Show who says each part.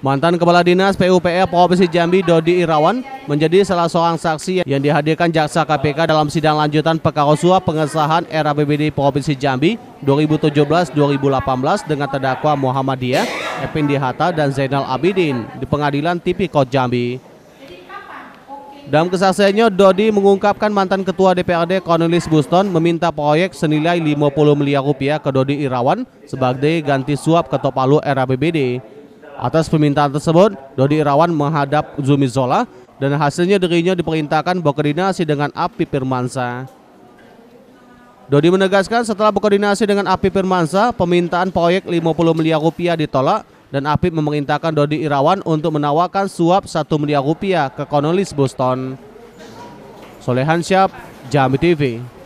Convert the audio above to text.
Speaker 1: Mantan Kepala Dinas PUPR Provinsi Jambi Dodi Irawan menjadi salah seorang saksi yang dihadirkan jaksa KPK dalam sidang lanjutan perkara suap pengesahan RAPBD Provinsi Jambi 2017-2018 dengan terdakwa Muhammadiyah, Effendi Hatta dan Zainal Abidin di Pengadilan Tipikor Jambi. Dalam kesaksiannya, Dodi mengungkapkan mantan Ketua DPRD Cornelis Buston meminta proyek senilai 50 miliar rupiah ke Dodi Irawan sebagai ganti suap ketok palu RAPBD. Atas permintaan tersebut, Dodi Irawan menghadap Zumi Zola dan hasilnya dirinya diperintahkan berkoordinasi dengan Apip Firmansyah. Dodi menegaskan setelah berkoordinasi dengan Apip Firmansyah, permintaan proyek 50 miliar rupiah ditolak dan Apip memerintahkan Dodi Irawan untuk menawarkan suap 1 miliar rupiah ke Cornelis Buston. Solehan Syab, Jambi TV.